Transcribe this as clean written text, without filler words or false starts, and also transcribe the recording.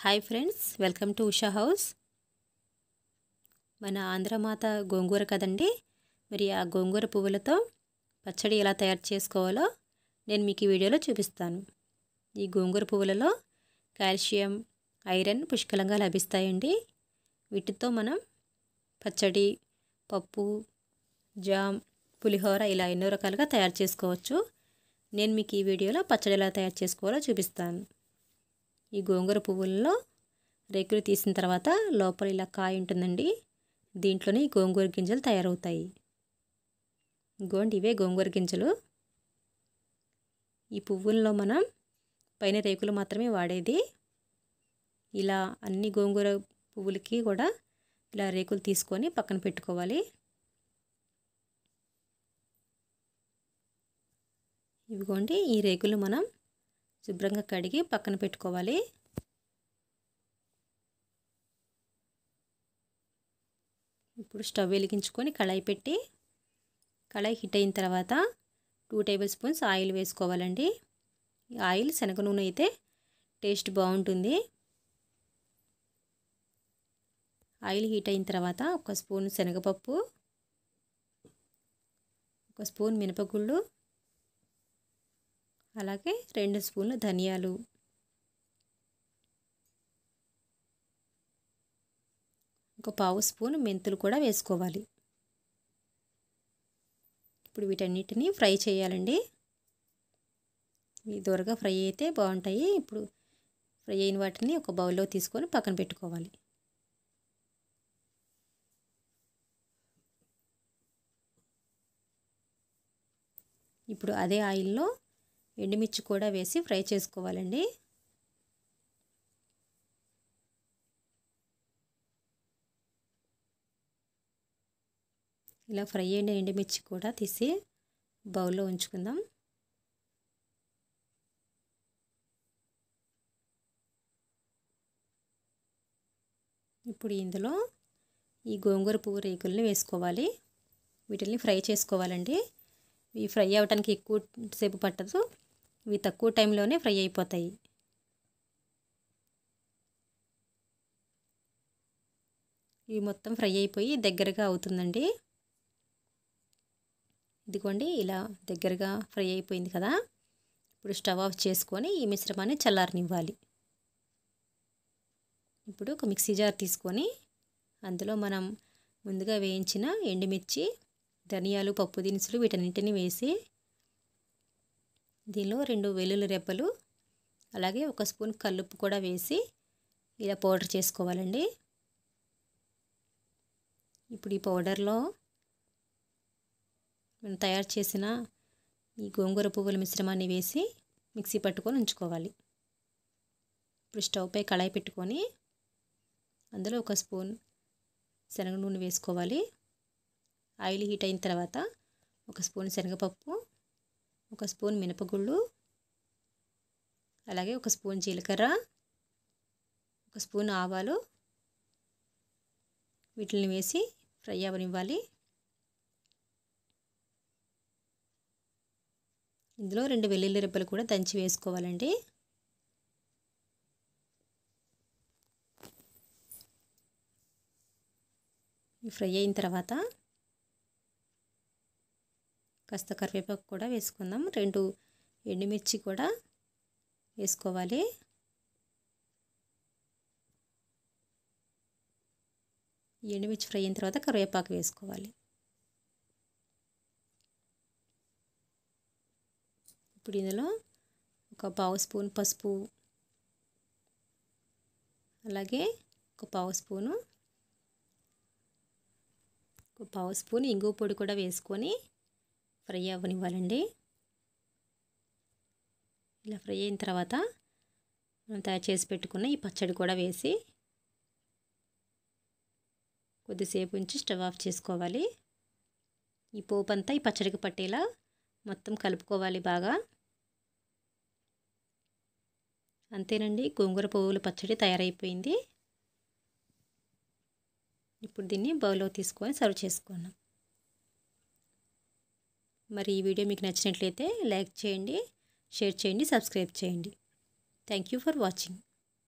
Hi friends, welcome to Usha house. మన ఆంధ్రమాత గోంగూర కదండి. మరి ఆ గోంగూర పువ్వులతో పచ్చడి ఎలా తయారు చేసుకోవాలో నేను మీకు ఈ వీడియోలో చూపిస్తాను. ఈ గోంగూర పువ్వులలో కాల్షియం, ఐరన్ పుష్కలంగా లభిస్తాయండి. వీటితో మనం పచ్చడి, పప్పు, జామ్, పులిహోర ఇలా ఎన్నో రకాలుగా తయారు చేసుకోవచ్చు. నేను మీకు ఈ వీడియోలో పచ్చడి ఎలా తయారు చేసుకోవాలో చూపిస్తాను. ఈ గోంగూర పువ్వుల్లో రేకులు తీసిన తర్వాత లోపల ఇలా కాయ ఉంటుందండి. దీంట్లోనే గోంగూర గింజలు తయారవుతాయి. ఇగోండి, ఇవే గోంగూర గింజలు. ఈ పువ్వుల్లో మనం పైన రేకులు మాత్రమే వాడేది. ఇలా అన్ని గోంగూర పువ్వులకి కూడా ఇలా రేకులు తీసుకొని పక్కన పెట్టుకోవాలి. ఇవిగోండి, ఈ రేకులు మనం శుభ్రంగా కడిగి పక్కన పెట్టుకోవాలి. ఇప్పుడు స్టవ్ వెలిగించుకొని కళాయి పెట్టి, కళాయి హీట్ అయిన తర్వాత 2 టేబుల్ స్పూన్స్ ఆయిల్ వేసుకోవాలండి. ఆయిల్ శనగ నూనె అయితే టేస్ట్ బాగుంటుంది. ఆయిల్ హీట్ అయిన తర్వాత 1 స్పూన్ శనగపప్పు, 1 స్పూన్ మినపగుళ్ళు, అలాగే 2 స్పూన్లు ధనియాలు, 1/2 స్పూన్ మెంతులు కూడా వేసుకోవాలి. ఇప్పుడు వీటన్నిటిని ఫ్రై చేయాలండి. ఇవి దూరగా ఫ్రై అయితే బాగుంటాయి. ఇప్పుడు ఫ్రై అయిన వాటిని ఒక బౌల్లో తీసుకొని పక్కన పెట్టుకోవాలి. ఇప్పుడు అదే ఆయిల్లో ఎండుమిర్చి కూడా వేసి ఫ్రై చేసుకోవాలండి. ఇలా ఫ్రై అయిన ఎండుమిర్చి కూడా తీసి బౌల్లో ఉంచుకుందాం. ఇప్పుడు ఇందులో ఈ గోంగూర పువ్వు రేకుల్ని వేసుకోవాలి. వీటిని ఫ్రై చేసుకోవాలండి. ఇవి ఫ్రై అవ్వడానికి ఎక్కువ సేపు పట్టదు. ఇవి తక్కువ టైంలోనే ఫ్రై అయిపోతాయి. ఇవి మొత్తం ఫ్రై అయిపోయి దగ్గరగా అవుతుందండి. ఇదిగోండి, ఇలా దగ్గరగా ఫ్రై అయిపోయింది కదా. ఇప్పుడు స్టవ్ ఆఫ్ చేసుకొని ఈ మిశ్రమాన్ని చల్లారనివ్వాలి. ఇప్పుడు ఒక మిక్సీ జార్ తీసుకొని అందులో మనం ముందుగా వేయించిన ఎండుమిర్చి, ధనియాలు, పప్పు దినుసులు వీటన్నింటినీ వేసి, దీనిలో 2 వెల్లుల్లి రెబ్బలు, అలాగే 1 స్పూన్ కల్లుప్పు కూడా వేసి ఇలా పౌడర్ చేసుకోవాలండి. ఇప్పుడు ఈ పౌడర్లో మనం తయారు చేసిన ఈ గోంగూర పువ్వుల మిశ్రమాన్ని వేసి మిక్సీ పట్టుకొని ఉంచుకోవాలి. ఇప్పుడు స్టవ్ పై కళాయి పెట్టుకొని అందులో 1 స్పూన్ శనగ నూనె వేసుకోవాలి. ఆయిల్ హీట్ అయిన తర్వాత 1 స్పూన్ శనగపప్పు, 1 స్పూన్ మినపగుళ్ళు, అలాగే 1 స్పూన్ జీలకర్ర, 1 స్పూన్ ఆవాలు వీటిని వేసి ఫ్రై అవ్వనివ్వాలి. ఇందులో 2 వెల్లుల్లి రెబ్బలు కూడా దంచి వేసుకోవాలండి. ఫ్రై అయిన తర్వాత కాస్త కరివేపాకు కూడా వేసుకుందాం. 2 ఎండుమిర్చి కూడా వేసుకోవాలి. ఎండుమిర్చి ఫ్రై అయిన తర్వాత కరివేపాకు వేసుకోవాలి. ఇప్పుడు ఇందులో 1/2 స్పూన్ పసుపు, అలాగే 1/2 స్పూన్ ఇంగువ పొడి కూడా వేసుకొని ఫ్రై అవ్వనివ్వాలండి. ఇలా ఫ్రై అయిన తర్వాత మనం తయారు చేసి పెట్టుకున్న ఈ పచ్చడి కూడా వేసి కొద్దిసేపు ఉంచి స్టవ్ ఆఫ్ చేసుకోవాలి. ఈ పోపు అంతా ఈ పచ్చడికి పట్టేలా మొత్తం కలుపుకోవాలి బాగా. అంతేనండి, గోంగూర పువ్వుల పచ్చడి తయారైపోయింది. ఇప్పుడు దీన్ని బౌల్లో తీసుకొని సర్వ్ చేసుకున్నాం. మరి ఈ వీడియో మీకు నచ్చినట్లయితే లైక్ చేయండి, షేర్ చేయండి, సబ్స్క్రైబ్ చేయండి. Thank you for watching.